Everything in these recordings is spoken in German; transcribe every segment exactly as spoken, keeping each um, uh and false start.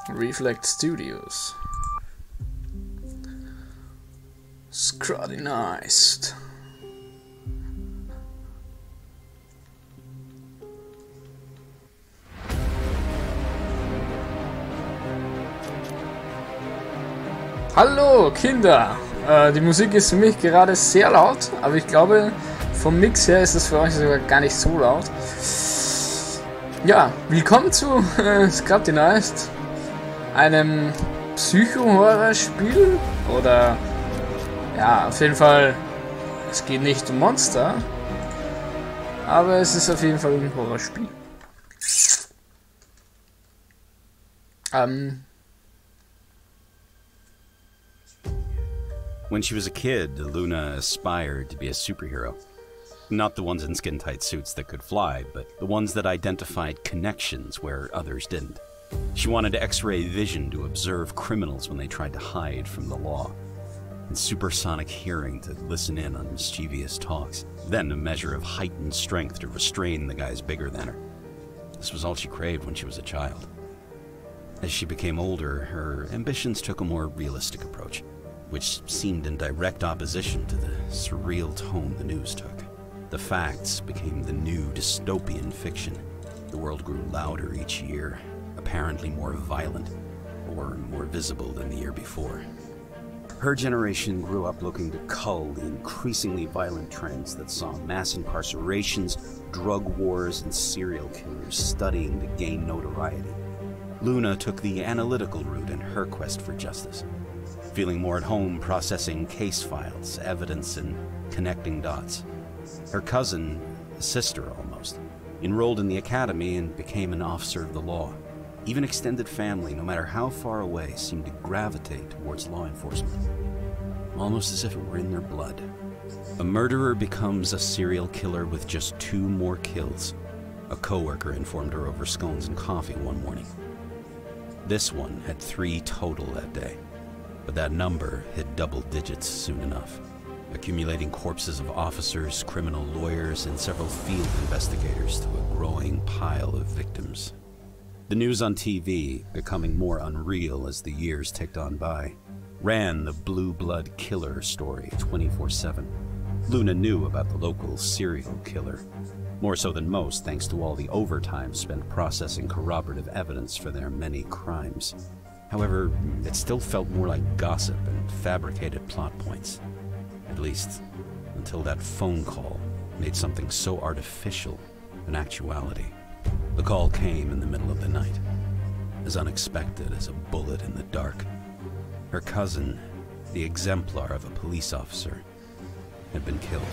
Reflect Studios. Scrutinized. Hallo Kinder! Äh, die Musik ist für mich gerade sehr laut, aber ich glaube, vom Mix her ist es für euch sogar gar nicht so laut. Ja, willkommen zu äh, Scrutinized, einem Psycho-Horror-Spiel. Oder, ja, auf jeden Fall, es geht nicht um Monster, aber es ist auf jeden Fall ein Horrorspiel. Ähm... When she was a kid, Luna aspired to be a superhero. Not the ones in skin-tight suits that could fly, but the ones that identified connections where others didn't. She wanted X-ray vision to observe criminals when they tried to hide from the law, and supersonic hearing to listen in on mischievous talks, then a measure of heightened strength to restrain the guys bigger than her. This was all she craved when she was a child. As she became older, her ambitions took a more realistic approach, which seemed in direct opposition to the surreal tone the news took. The facts became the new dystopian fiction. The world grew louder each year, apparently more violent, or more visible than the year before. Her generation grew up looking to cull the increasingly violent trends that saw mass incarcerations, drug wars, and serial killers studying to gain notoriety. Luna took the analytical route in her quest for justice, feeling more at home processing case files, evidence, and connecting dots. Her cousin, a sister almost, enrolled in the academy and became an officer of the law. Even extended family, no matter how far away, seemed to gravitate towards law enforcement, almost as if it were in their blood. A murderer becomes a serial killer with just two more kills, a coworker informed her over scones and coffee one morning. This one had three total that day, but that number hit double digits soon enough, accumulating corpses of officers, criminal lawyers, and several field investigators to a growing pile of victims. The news on T V, becoming more unreal as the years ticked on by, ran the Blue Blood Killer story twenty-four seven. Luna knew about the local serial killer, more so than most thanks to all the overtime spent processing corroborative evidence for their many crimes. However, it still felt more like gossip and fabricated plot points. At least, until that phone call made something so artificial an actuality. The call came in the middle of the night, as unexpected as a bullet in the dark. Her cousin, the exemplar of a police officer, had been killed.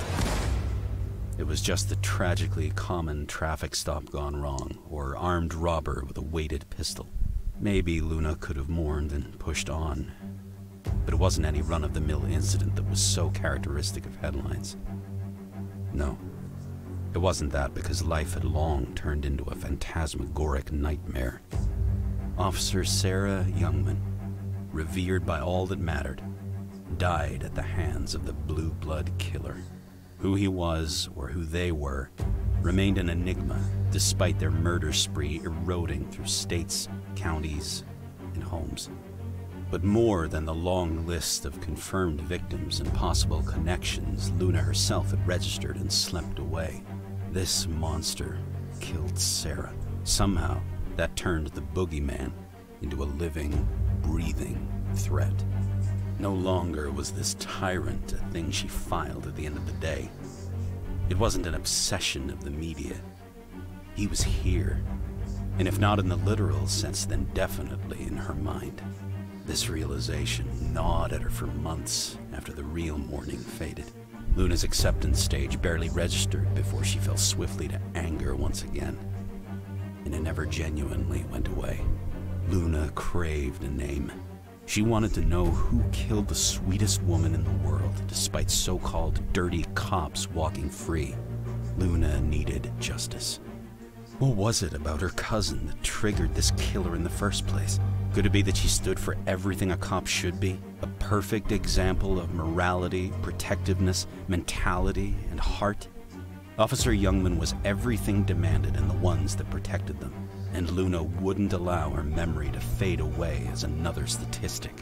It was just a tragically common traffic stop gone wrong, or armed robber with a weighted pistol. Maybe Luna could have mourned and pushed on, but it wasn't any run-of-the-mill incident that was so characteristic of headlines. No, it wasn't that, because life had long turned into a phantasmagoric nightmare. Officer Sarah Youngman, revered by all that mattered, died at the hands of the Blue Blood Killer. Who he was, or who they were, remained an enigma, despite their murder spree eroding through states, counties, and homes. But more than the long list of confirmed victims and possible connections Luna herself had registered and slept away, this monster killed Sarah. Somehow, that turned the boogeyman into a living, breathing threat. No longer was this tyrant a thing she filed at the end of the day. It wasn't an obsession of the media. He was here, and if not in the literal sense, then definitely in her mind. This realization gnawed at her for months after the real mourning faded. Luna's acceptance stage barely registered before she fell swiftly to anger once again, and it never genuinely went away. Luna craved a name. She wanted to know who killed the sweetest woman in the world, despite so-called dirty cops walking free. Luna needed justice. What was it about her cousin that triggered this killer in the first place? Could it be that she stood for everything a cop should be? A perfect example of morality, protectiveness, mentality, and heart? Officer Youngman was everything demanded in the ones that protected them. and Luna wouldn't allow her memory to fade away as another statistic.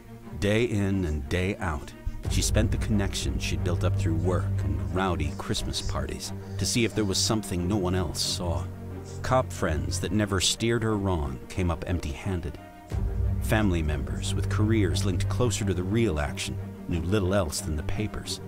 Day in and day out, she spent the connections she'd built up through work and rowdy Christmas parties to see if there was something no one else saw. Cop friends that never steered her wrong came up empty-handed. Family members with careers linked closer to the real action knew little else than the papers.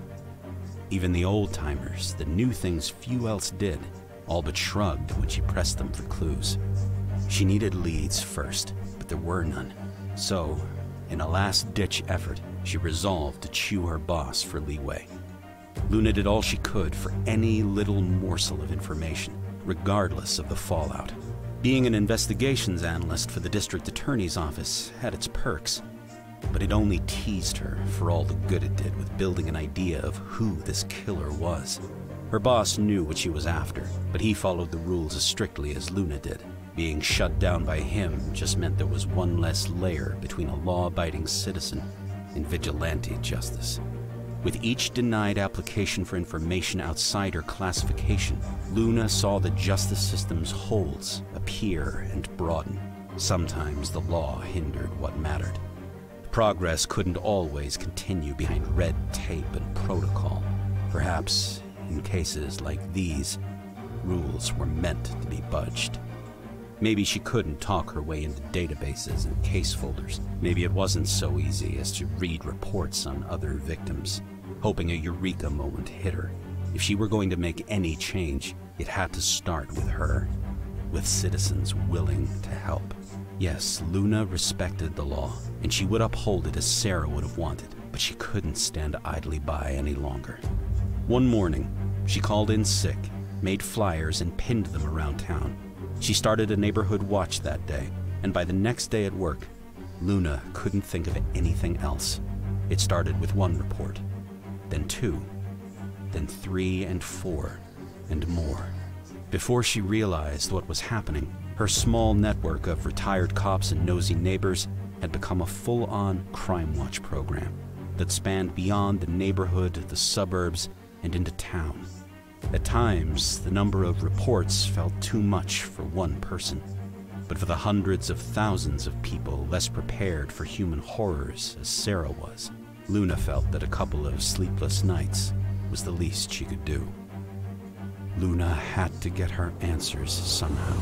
Even the old-timers that knew things few else did all but shrugged when she pressed them for clues. She needed leads first, but there were none. So, in a last-ditch effort, she resolved to chew her boss for leeway. Luna did all she could for any little morsel of information, regardless of the fallout. Being an investigations analyst for the district attorney's office had its perks, but it only teased her for all the good it did with building an idea of who this killer was. Her boss knew what she was after, but he followed the rules as strictly as Luna did. Being shut down by him just meant there was one less layer between a law-abiding citizen and vigilante justice. With each denied application for information outside her classification, Luna saw the justice system's holes appear and broaden. Sometimes the law hindered what mattered. Progress couldn't always continue behind red tape and protocol. Perhaps, in cases like these, rules were meant to be budged. Maybe she couldn't talk her way into databases and case folders. Maybe it wasn't so easy as to read reports on other victims, hoping a eureka moment hit her. If she were going to make any change, it had to start with her, with citizens willing to help. Yes, Luna respected the law, and she would uphold it as Sarah would have wanted, but she couldn't stand idly by any longer. One morning, she called in sick, made flyers, and pinned them around town. She started a neighborhood watch that day, and by the next day at work, Luna couldn't think of anything else. It started with one report, then two, then three and four, and more. Before she realized what was happening, her small network of retired cops and nosy neighbors had become a full-on crime watch program that spanned beyond the neighborhood, the suburbs, and into town. At times, the number of reports felt too much for one person, but for the hundreds of thousands of people less prepared for human horrors as Sarah was, Luna felt that a couple of sleepless nights was the least she could do. Luna had to get her answers somehow.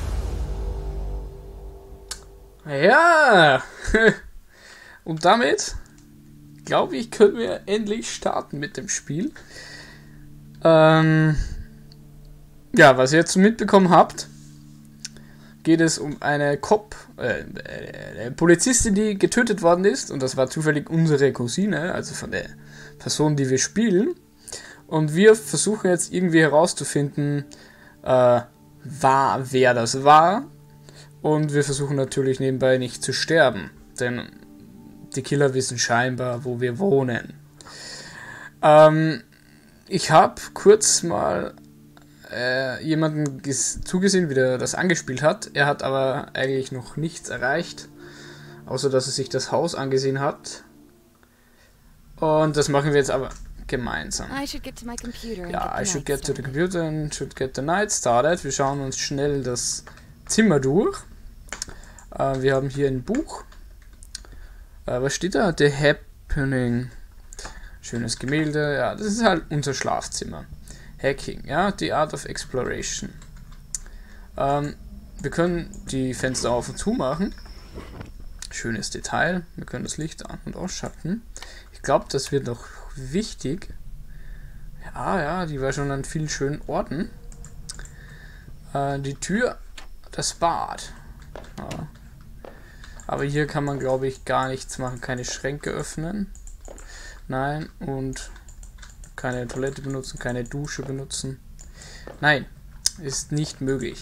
Ja, und damit, glaube ich, können wir endlich starten mit dem Spiel. Ähm, ja, was ihr jetzt mitbekommen habt, geht es um eine Cop, äh, eine Polizistin, die getötet worden ist, und das war zufällig unsere Cousine, also von der Person, die wir spielen. Und wir versuchen jetzt irgendwie herauszufinden, äh, war, wer das war. Und wir versuchen natürlich nebenbei nicht zu sterben, denn die Killer wissen scheinbar, wo wir wohnen. Ähm, ich habe kurz mal äh, jemanden zugesehen, wie der das angespielt hat. Er hat aber eigentlich noch nichts erreicht, außer dass er sich das Haus angesehen hat. Und das machen wir jetzt aber gemeinsam. I should get to my computer ja, I should get to the computer and should get the night started. Wir schauen uns schnell das Zimmer durch. Uh, wir haben hier ein Buch. Uh, was steht da? The Happening. Schönes Gemälde. Ja, das ist halt unser Schlafzimmer. Hacking. Ja, The Art of Exploration. Um, wir können die Fenster auf und zu machen. Schönes Detail. Wir können das Licht an- und ausschalten. Ich glaube, das wird noch wichtig. Ja, ja, die war schon an vielen schönen Orten. Uh, die Tür. Das Bad. Ja. Aber hier kann man, glaube ich, gar nichts machen. Keine Schränke öffnen. Nein. Und keine Toilette benutzen, keine Dusche benutzen. Nein, ist nicht möglich.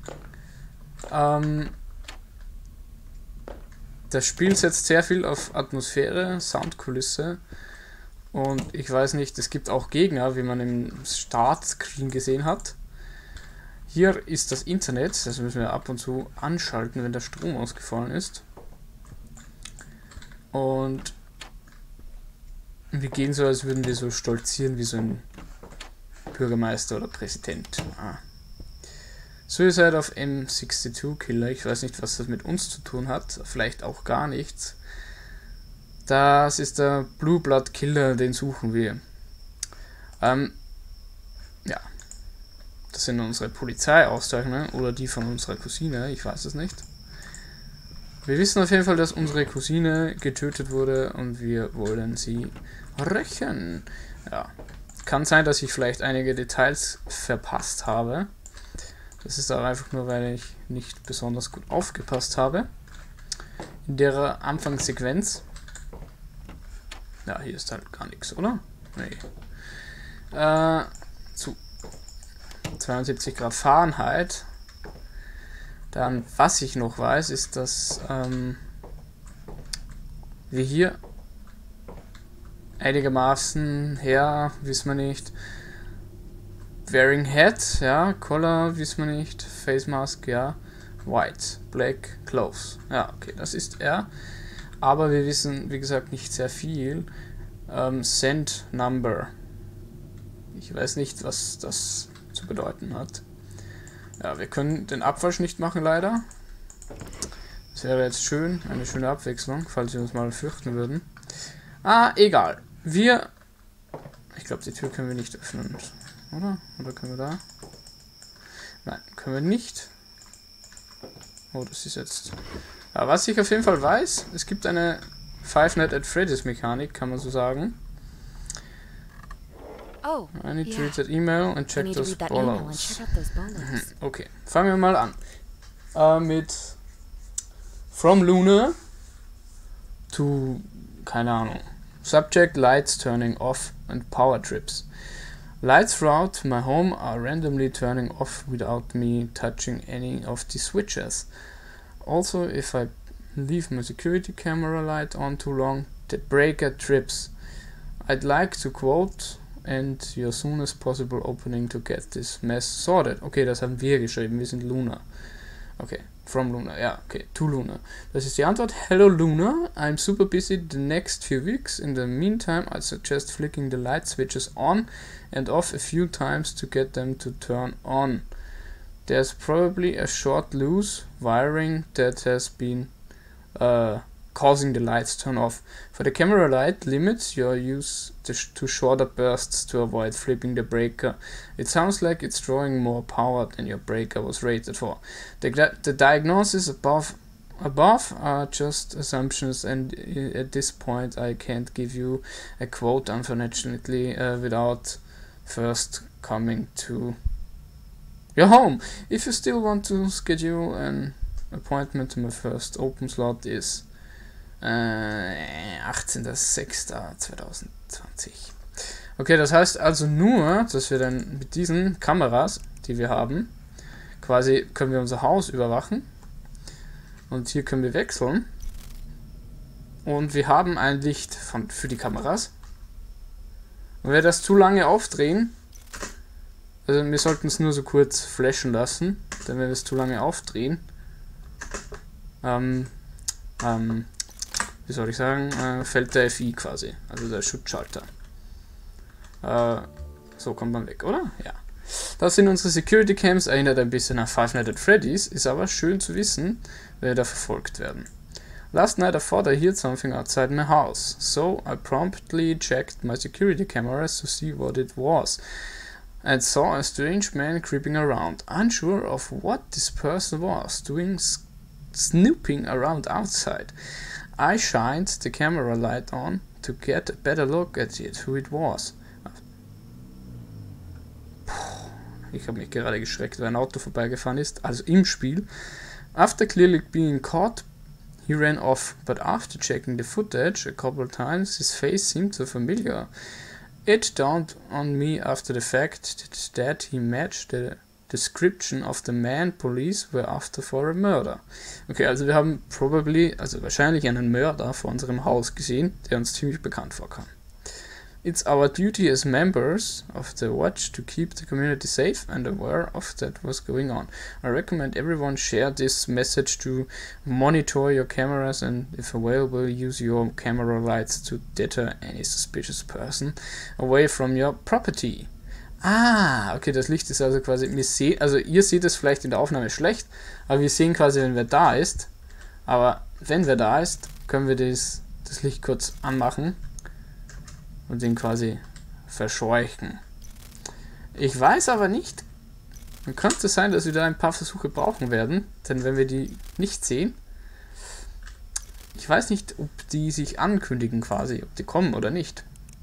Ähm, das Spiel setzt sehr viel auf Atmosphäre, Soundkulisse. Und ich weiß nicht, es gibt auch Gegner, wie man im Startscreen gesehen hat. Hier ist das Internet, das müssen wir ab und zu anschalten, wenn der Strom ausgefallen ist. Und wir gehen so, als würden wir so stolzieren wie so ein Bürgermeister oder Präsident. Ah. Suicide of M zweiundsechzig Killer. Ich weiß nicht, was das mit uns zu tun hat. Vielleicht auch gar nichts. Das ist der Blue Blood Killer, den suchen wir. Ähm, ja. Das sind unsere Polizeiauszeichnungen oder die von unserer Cousine, ich weiß es nicht. Wir wissen auf jeden Fall, dass unsere Cousine getötet wurde und wir wollen sie rächen. Ja. Kann sein, dass ich vielleicht einige Details verpasst habe. Das ist aber einfach nur, weil ich nicht besonders gut aufgepasst habe. In der Anfangssequenz. Ja, hier ist halt gar nichts, oder? Nee. Äh, zu zweiundsiebzig Grad Fahrenheit. Dann, was ich noch weiß, ist, dass ähm, wir hier einigermaßen her, wissen wir nicht, wearing hat, ja, color, wissen wir nicht, face mask, ja, white, black, clothes, ja, okay, das ist er, aber wir wissen, wie gesagt, nicht sehr viel. ähm, send number, ich weiß nicht, was das zu bedeuten hat. Ja, wir können den Abwasch nicht machen, leider. Das wäre jetzt schön, eine schöne Abwechslung, falls wir uns mal fürchten würden. Ah, egal. Wir... Ich glaube, die Tür können wir nicht öffnen, oder? Oder können wir da? Nein, können wir nicht. Oh, das ist jetzt... Ja, was ich auf jeden Fall weiß, es gibt eine Five Nights at Freddy's Mechanik, kann man so sagen. Oh, I need yeah. to read that email and check I need to those read that email and bolos. check out those bolos. Okay, fangen wir mal an. Äh, mit From Luna to, keine Ahnung. Subject: lights turning off and power trips. Lights throughout my home are randomly turning off without me touching any of the switches. Also, if I leave my security camera light on too long, the breaker trips. I'd like to quote and your soon as possible opening to get this mess sorted. Okay, das haben wir geschrieben, wir sind Luna. Okay, from Luna, ja, okay, to Luna. Das ist die Antwort. Hello Luna, I'm super busy the next few weeks. In the meantime, I suggest flicking the light switches on and off a few times to get them to turn on. There's probably a short loose wiring that has been uh, causing the lights to turn off. For the camera light, limit your use to, sh to shorter bursts to avoid flipping the breaker. It sounds like it's drawing more power than your breaker was rated for. The, the diagnosis above above are just assumptions, and at this point I can't give you a quote, unfortunately, uh, without first coming to your home. If you still want to schedule an appointment to my first open slot is äh, achtzehnter sechster zweitausendzwanzig. Okay, das heißt also nur, dass wir dann mit diesen Kameras, die wir haben, quasi können wir unser Haus überwachen. Und hier können wir wechseln. Und wir haben ein Licht von, für die Kameras. Und wenn wir das zu lange aufdrehen, also wir sollten es nur so kurz flashen lassen, denn wenn wir es zu lange aufdrehen, ähm, ähm, wie soll ich sagen, äh, fällt der F I quasi, also der Schutzschalter. Äh, so kommt man weg, oder? Ja. Das sind unsere Security Cams, erinnert ein bisschen an Five Nights at Freddy's, ist aber schön zu wissen, wenn wir da verfolgt werden. Last night I thought I heard something outside my house, so I promptly checked my security cameras to see what it was, and saw a strange man creeping around. Unsure of what this person was, doing snooping around outside. I shined the camera light on to get a better look at it, who it was. Ich habe mich gerade geschreckt, weil ein Auto vorbeigefahren ist, also im Spiel. After clearly being caught, he ran off, but after checking the footage a couple times, his face seemed so familiar. It dawned on me after the fact that he matched the description of the man police were after for a murder. Okay, also wir haben probably, also wahrscheinlich einen Mörder vor unserem Haus gesehen, der uns ziemlich bekannt vorkam. It's our duty as members of the Watch to keep the community safe and aware of that what's going on. I recommend everyone share this message to monitor your cameras and, if available, use your camera lights to deter any suspicious person away from your property. Ah, okay, das Licht ist also quasi, wir sehen, also ihr seht es vielleicht in der Aufnahme schlecht, aber wir sehen quasi, wenn wer da ist. Aber wenn wer da ist, können wir das, das Licht kurz anmachen und den quasi verscheuchen. Ich weiß aber nicht, dann könnte es sein, dass wir da ein paar Versuche brauchen werden, denn wenn wir die nicht sehen, ich weiß nicht, ob die sich ankündigen quasi, ob die kommen oder nicht.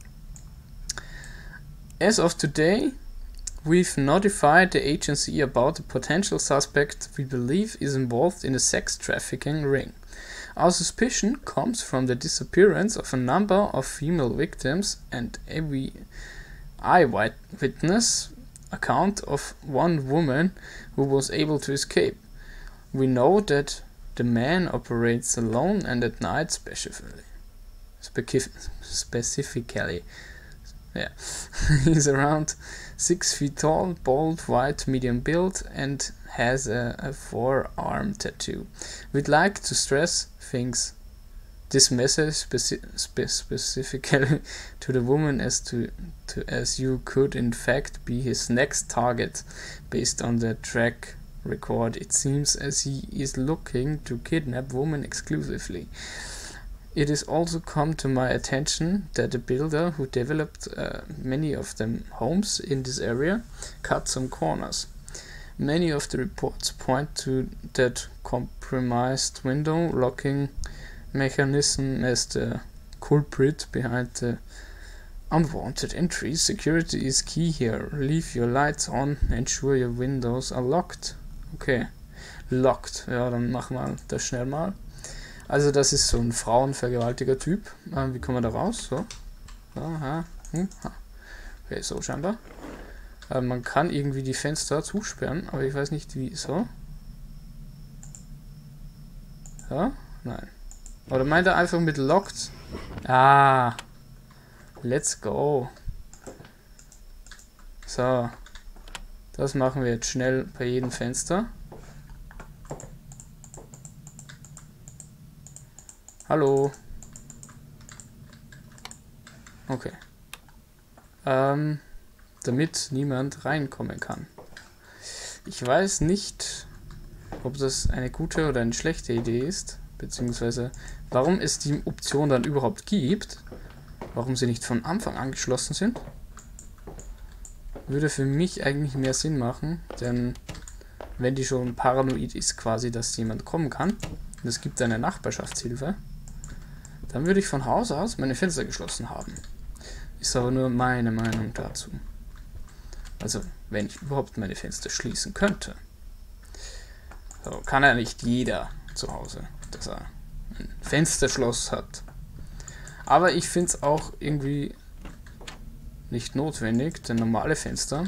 As of today, we've notified the agency about a potential suspect we believe is involved in a sex trafficking ring. Our suspicion comes from the disappearance of a number of female victims and every eyewitness account of one woman who was able to escape. We know that the man operates alone and at night specifically. Specifically. Yeah. He's around six feet tall, bald, white, medium build, and has a, a forearm tattoo. We'd like to stress things. This message speci spe specifically to the woman as to, to as you could in fact be his next target. Based on the track record, it seems as he is looking to kidnap women exclusively. It has also come to my attention that the builder who developed uh, many of the homes in this area cut some corners. Many of the reports point to that compromised window locking mechanism as the culprit behind the unwanted entries. Security is key here. Leave your lights on, ensure your windows are locked. Okay, locked. Ja, dann machen wir das schnell mal. Also das ist so ein frauenvergewaltiger Typ. Äh, wie kommen wir da raus? So. Aha. Hm. Okay, so scheinbar. Äh, man kann irgendwie die Fenster zusperren, aber ich weiß nicht wie. So. So? Nein. Oder meint er einfach mit locked? Ah. Let's go. So. Das machen wir jetzt schnell bei jedem Fenster. Hallo. Okay. Ähm, damit niemand reinkommen kann. Ich weiß nicht, ob das eine gute oder eine schlechte Idee ist, beziehungsweise warum es die Option dann überhaupt gibt, warum sie nicht von Anfang an geschlossen sind. Würde für mich eigentlich mehr Sinn machen, denn wenn die schon paranoid ist quasi, dass jemand kommen kann, und es gibt eine Nachbarschaftshilfe, dann würde ich von Haus aus meine Fenster geschlossen haben. Ist aber nur meine Meinung dazu. Also, wenn ich überhaupt meine Fenster schließen könnte. So, kann ja nicht jeder zu Hause, dass er ein Fensterschloss hat. Aber ich finde es auch irgendwie nicht notwendig, denn normale Fenster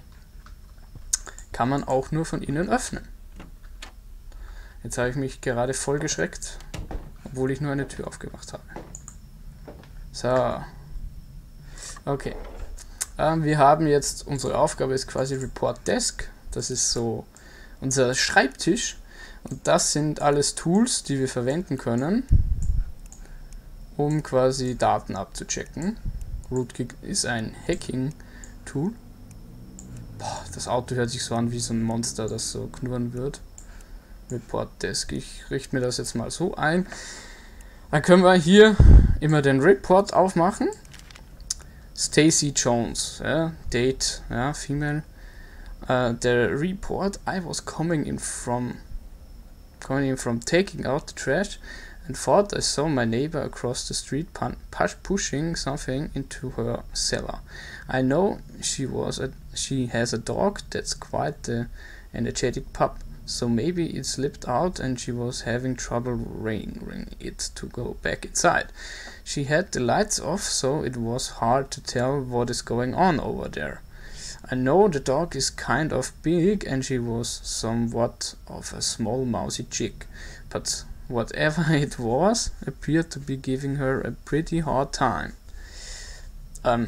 kann man auch nur von innen öffnen. Jetzt habe ich mich gerade voll geschreckt, obwohl ich nur eine Tür aufgemacht habe. So. Okay. Ähm, wir haben jetzt, unsere Aufgabe ist quasi Report Desk. Das ist so unser Schreibtisch. Und das sind alles Tools, die wir verwenden können, um quasi Daten abzuchecken. Rootkit ist ein Hacking-Tool. Boah, das Auto hört sich so an wie so ein Monster, das so knurren wird. Report Desk. Ich richte mir das jetzt mal so ein. Dann können wir hier immer den Report aufmachen. Stacy Jones, ja, Date, ja, Female. Uh, the report: I was coming in from coming in from taking out the trash and thought I saw my neighbor across the street pun push pushing something into her cellar. I know she was a she has a dog that's quite the energetic pup. So maybe it slipped out and she was having trouble reining it to go back inside. She had the lights off, so it was hard to tell what is going on over there. I know the dog is kind of big and she was somewhat of a small mousy chick, but whatever it was appeared to be giving her a pretty hard time. Um,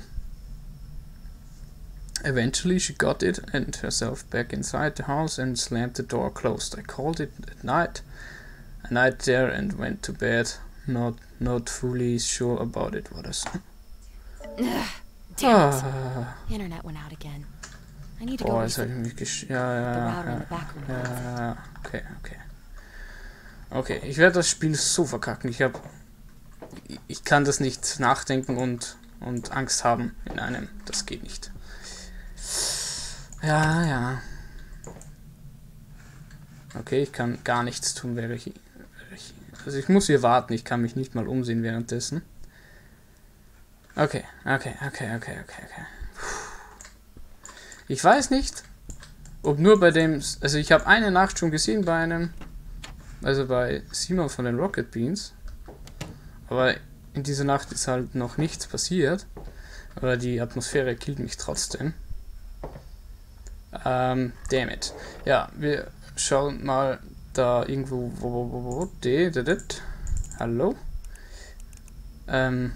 Eventually she got it and herself back inside the house and slammed the door closed. I called it at night, a night there, and went to bed, not not fully sure about it. What is? Damn it. Internet went out again. I need to Oh, go jetzt habe ich reset mich gesch... the Ja, ja, router in ja, the back room. ja, ja, okay, okay. Okay, ich werde das Spiel so verkacken. Ich habe... Ich kann das nicht nachdenken und, und Angst haben in einem. Das geht nicht. Ja, ja. Okay, ich kann gar nichts tun, wäre ich... ich also ich muss hier warten. Ich kann mich nicht mal umsehen währenddessen. Okay, okay, okay, okay, okay, okay. Ich weiß nicht, ob nur bei dem... Also ich habe eine Nacht schon gesehen bei einem... Also bei Simon von den Rocket Beans. Aber in dieser Nacht ist halt noch nichts passiert. Aber die Atmosphäre killt mich trotzdem. Ähm, damn it. Ja, wir schauen mal da irgendwo... Wo, wo, wo, wo, de, de, de, de. Hallo? Ähm...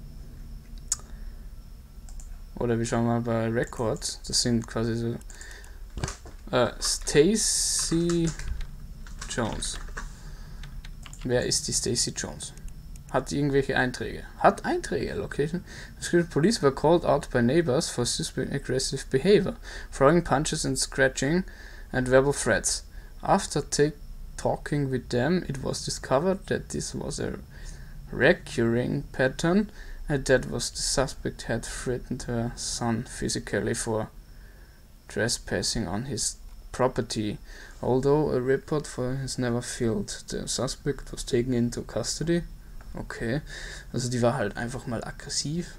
Oder wir schauen mal bei Records. Das sind quasi so... Äh, Stacy Jones. Wer ist die Stacy Jones? Hat irgendwelche Einträge? Hat Einträge, Location. The police were called out by neighbors for suspect aggressive behavior, throwing punches and scratching and verbal threats. After take, talking with them, it was discovered that this was a recurring pattern and that was the suspect had threatened her son physically for trespassing on his property. Although a report for him is never filled, the suspect was taken into custody. Okay, also die war halt einfach mal aggressiv.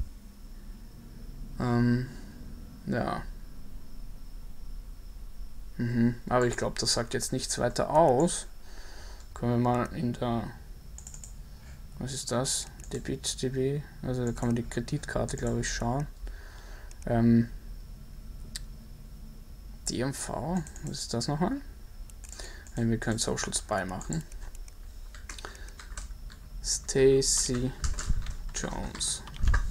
Ähm, ja. Mhm. Aber ich glaube, das sagt jetzt nichts weiter aus. Können wir mal in der... Was ist das? Debit, D B. Also da kann man die Kreditkarte, glaube ich, schauen. Ähm, D M V. Was ist das nochmal? Wir können Social Spy machen. Stacy Jones.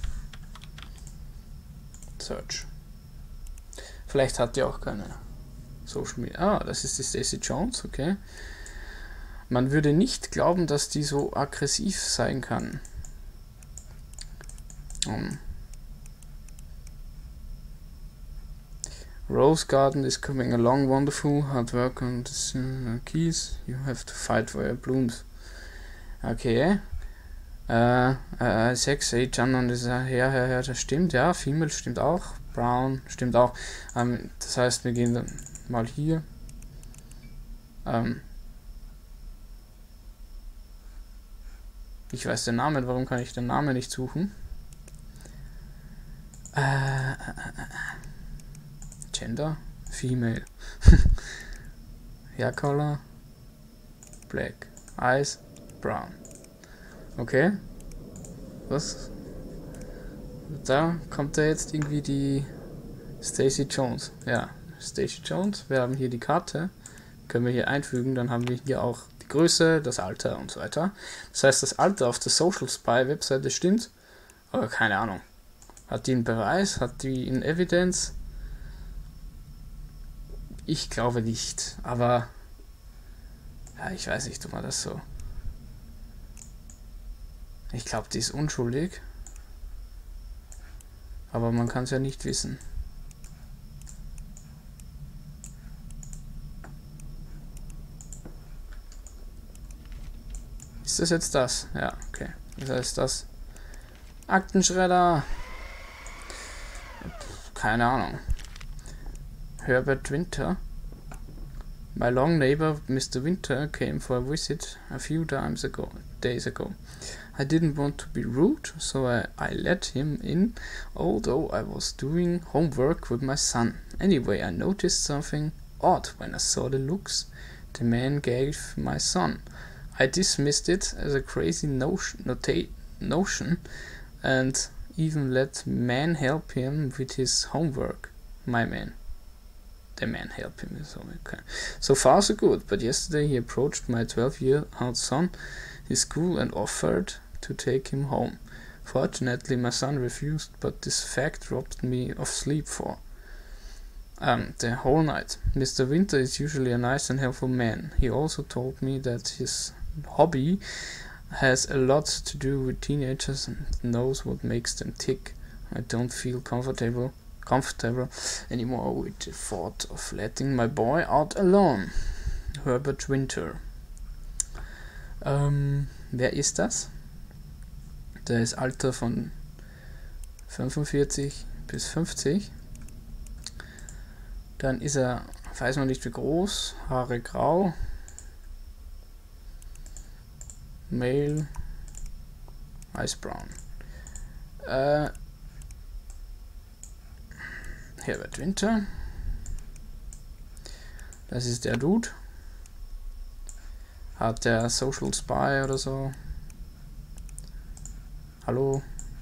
Search. Vielleicht hat die auch keine Social Media. Ah, das ist die Stacy Jones, okay. Man würde nicht glauben, dass die so aggressiv sein kann. Um. Rose Garden is coming along wonderful. Hard work on the uh, keys. You have to fight for your blooms. Okay. Äh, äh, Sex, Age, Unknown, das ja, ja, ja, das stimmt, ja. Female stimmt auch. Brown stimmt auch. Ähm, das heißt, wir gehen dann mal hier. Ähm, ich weiß den Namen, warum kann ich den Namen nicht suchen? Äh, äh, äh, Gender? Female. Hair Color? Black. Eyes? Brown. Okay. Was? Da kommt da jetzt irgendwie die Stacy Jones. Ja, Stacy Jones. Wir haben hier die Karte. Können wir hier einfügen. Dann haben wir hier auch die Größe, das Alter und so weiter. Das heißt, das Alter auf der Social Spy Webseite stimmt. Aber keine Ahnung. Hat die einen Beweis? Hat die in Evidenz? Ich glaube nicht. Aber ja, ich weiß nicht, ob man das so... Ich glaube, die ist unschuldig. Aber man kann es ja nicht wissen. Ist das jetzt das? Ja, okay. Das heißt das. Aktenschredder. Keine Ahnung. Herbert Winter. My long neighbor Mister Winter came for a visit a few times ago, days ago. I didn't want to be rude, so I, I let him in, although I was doing homework with my son. Anyway, I noticed something odd when I saw the looks the man gave my son. I dismissed it as a crazy notion, nota- notion and even let man help him with his homework. My man. The man help him. So, okay. So far so good, but yesterday he approached my twelve-year-old son, his school, and offered to take him home. Fortunately, my son refused, but this fact robbed me of sleep for um, the whole night. Mister Winter is usually a nice and helpful man. He also told me that his hobby has a lot to do with teenagers and knows what makes them tick. I don't feel comfortable comfortable anymore with the thought of letting my boy out alone. Herbert Winter. Ähm, wer ist das? Der ist Alter von fünfundvierzig bis fünfzig. Dann ist er, weiß man nicht wie groß, Haare grau. Male, Ice Brown. Äh, Herbert Winter. Das ist der Dude. Hat der Social Spy oder so. Hallo.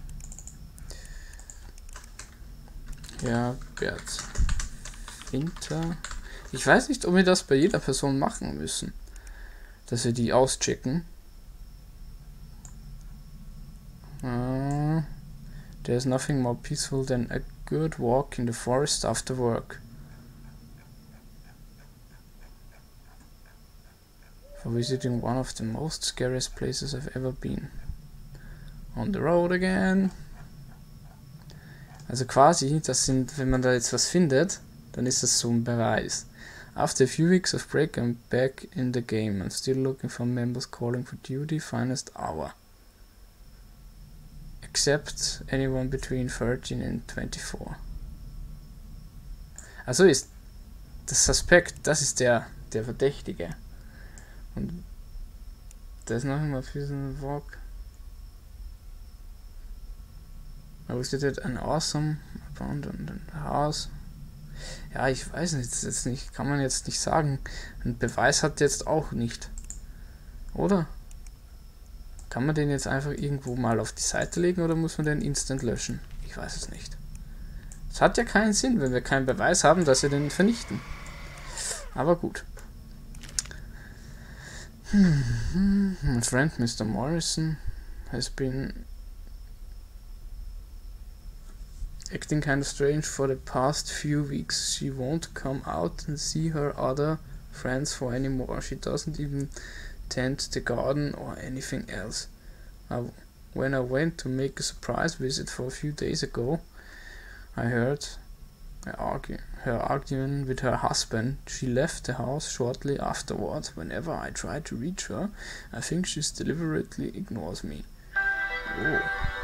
Herbert Winter. Ich weiß nicht, ob wir das bei jeder Person machen müssen. Dass wir die auschecken. Uh, there's nothing more peaceful than a good walk in the forest after work. For visiting one of the most scariest places I've ever been. On the road again. Also quasi, das sind, wenn man da jetzt was findet, dann ist das so ein Beweis. After a few weeks of break, I'm back in the game. I'm still looking for members calling for duty, finest hour. Except anyone between thirteen and twenty-four. Also ist das Suspekt, das ist der, der Verdächtige. Und da ist noch einmal für so einen Walk. I visited an awesome abandoned house. Ja, ich weiß nicht, das ist jetzt nicht, kann man jetzt nicht sagen. Ein Beweis hat jetzt auch nicht. Oder? Kann man den jetzt einfach irgendwo mal auf die Seite legen oder muss man den instant löschen? Ich weiß es nicht. Es hat ja keinen Sinn, wenn wir keinen Beweis haben, dass wir den vernichten. Aber gut. Hmm. My friend Mister Morrison has been acting kind of strange for the past few weeks. She won't come out and see her other friends for anymore. She doesn't even tend the garden or anything else. I, when I went to make a surprise visit for a few days ago, I heard her, argue, her arguing with her husband. She left the house shortly afterwards. Whenever I try to reach her, I think she deliberately ignores me. Oh.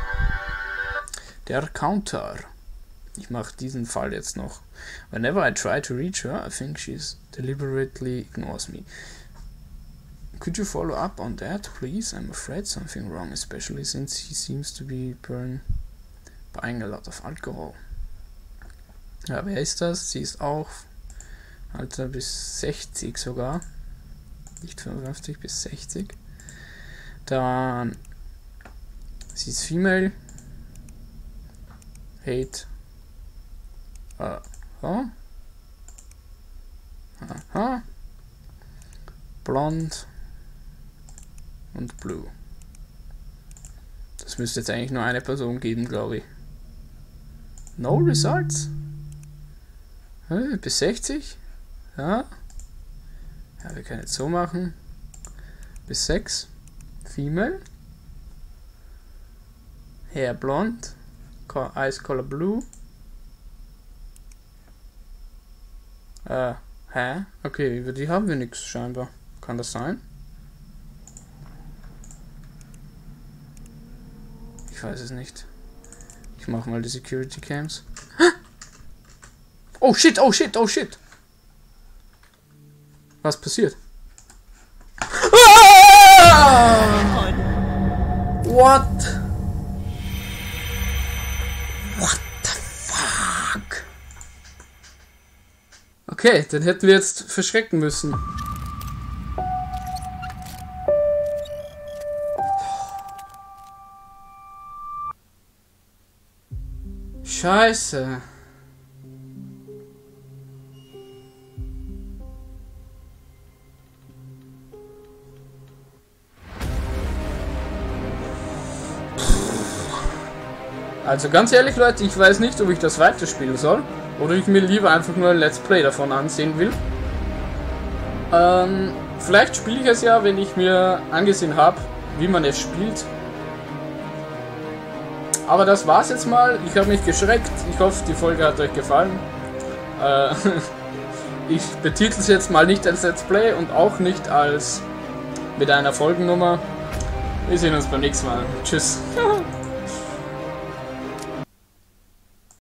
Der Counter. Ich mache diesen Fall jetzt noch. Whenever I try to reach her, I think she deliberately ignores me. Could you follow up on that, please? I'm afraid something wrong, especially since he seems to be burn, buying a lot of alcohol. Ja, wer ist das? Sie ist auch Alter bis sechzig sogar. Nicht fünfundfünfzig bis sechzig. Dann sie ist female. Hate. Aha. Aha. Blond. Und blue. Das müsste jetzt eigentlich nur eine Person geben, glaube ich. No results? Hm, bis sechzig? Ja. Ja, wir können jetzt so machen. Bis sechs. Female. Hair blond. Eyes color blue. Äh, hä? Okay, über die haben wir nichts scheinbar. Kann das sein? Ich weiß es nicht. Ich mache mal die Security Cams. Oh shit, oh shit, oh shit. Was passiert? Ah! What? What the fuck? Okay, den hätten wir jetzt verschrecken müssen. Scheiße. Also ganz ehrlich Leute, ich weiß nicht, ob ich das weiterspielen soll oder ich mir lieber einfach nur ein Let's Play davon ansehen will. Ähm, vielleicht spiele ich es ja, wenn ich mir angesehen habe, wie man es spielt. aber das war's jetzt mal. Ich habe mich geschreckt. Ich hoffe, die Folge hat euch gefallen. Äh, ich betitel es jetzt mal nicht als Let's Play und auch nicht als mit einer Folgennummer. Wir sehen uns beim nächsten Mal. Tschüss.